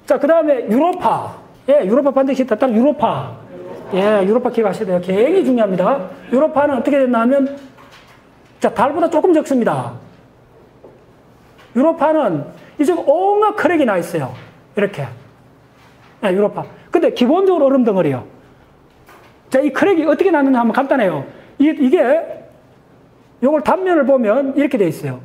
자, 그 다음에 유로파. 예, 유로파 반드시 딱 유로파. 예, 유로파 기억하셔야 돼요. 굉장히 중요합니다. 유로파는 어떻게 됐냐면, 자, 달보다 조금 적습니다. 유로파는 이쪽 온갖 크랙이 나 있어요. 이렇게. 예, 유로파. 근데 기본적으로 얼음 덩어리요. 자, 이 크랙이 어떻게 났느냐 하면 간단해요. 이게, 요걸 단면을 보면 이렇게 돼 있어요.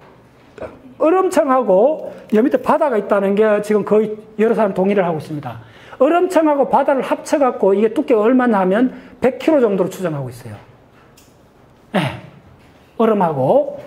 얼음층하고 여 밑에 바다가 있다는 게 지금 거의 여러 사람 동의를 하고 있습니다. 얼음층하고 바다를 합쳐갖고 이게 두께가 얼마나 하면 100km 정도로 추정하고 있어요. 네. 얼음하고.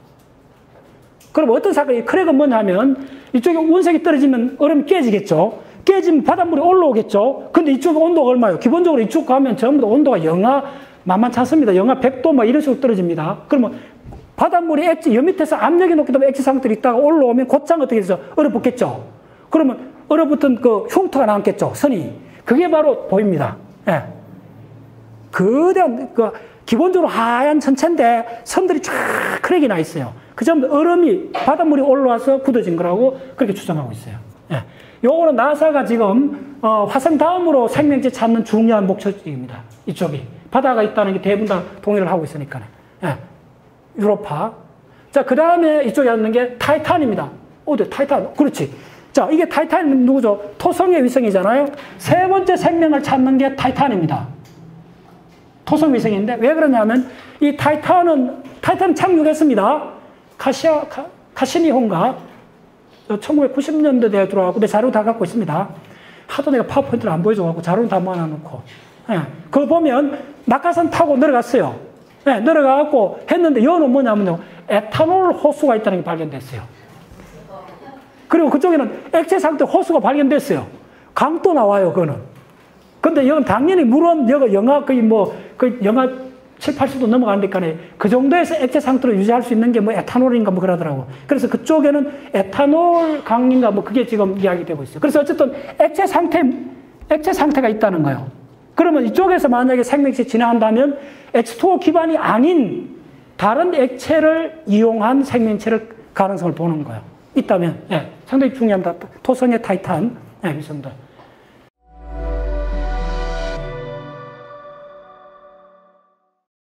그럼 어떤 사건이, 크랙은 뭐냐면 이쪽에 운석이 떨어지면 얼음이 깨지겠죠. 깨지면 바닷물이 올라오겠죠. 근데 이쪽에 온도가 얼마예요? 기본적으로 이쪽 가면 전부 다 온도가 영하 만만치 않습니다. 영하 100도 막 이런 식으로 떨어집니다. 그러면 바닷물이 여 밑에서 압력이 높기 때문에 액체 상태로 있다가 올라오면 곧장 어떻게 되죠? 얼어붙겠죠. 그러면 얼어붙은 그 흉터가 남겠죠. 선이. 그게 바로 보입니다. 예. 거대한, 기본적으로 하얀 천체인데 선들이 쫙 크랙이 나 있어요. 그 전부 얼음이 바닷물이 올라와서 굳어진 거라고 그렇게 추정하고 있어요. 예. 요거는 나사가 지금, 화성 다음으로 생명체 찾는 중요한 목적지입니다. 이쪽이. 바다가 있다는 게 대부분 다 동의를 하고 있으니까요. 예. 유로파. 자, 그 다음에 이쪽에 있는 게 타이탄입니다. 어디, 타이탄. 그렇지. 자, 이게 타이탄은 누구죠? 토성의 위성이잖아요. 세 번째 생명을 찾는 게 타이탄입니다. 토성 위성인데, 왜 그러냐면, 이 타이탄은 착륙했습니다. 카시니호인가? 1990년도에 들어가고, 내 자료 다 갖고 있습니다. 하도 내가 파워포인트를 안 보여줘가지고 자료는 다 모아놓고. 예. 그거 보면, 낙하산 타고 내려갔어요. 네, 내려가갖고 했는데, 여는 뭐냐면요, 에탄올 호수가 있다는 게 발견됐어요. 그리고 그쪽에는 액체 상태 호수가 발견됐어요. 강도 나와요, 그거는. 근데 이건 당연히 물은 영하 거의 영하 7, 80도 넘어가니까 그 정도에서 액체 상태로 유지할 수 있는 게 에탄올인가 그러더라고. 그래서 그쪽에는 에탄올 강인가 그게 지금 이야기되고 있어요. 그래서 어쨌든 액체 상태가 있다는 거예요. 그러면 이쪽에서 만약에 생명체 진화한다면 H2O 기반이 아닌 다른 액체를 이용한 생명체를 가능성을 보는 거예요. 있다면, 예, 상당히 중요합니다. 토성의 타이탄, 예, 위성들.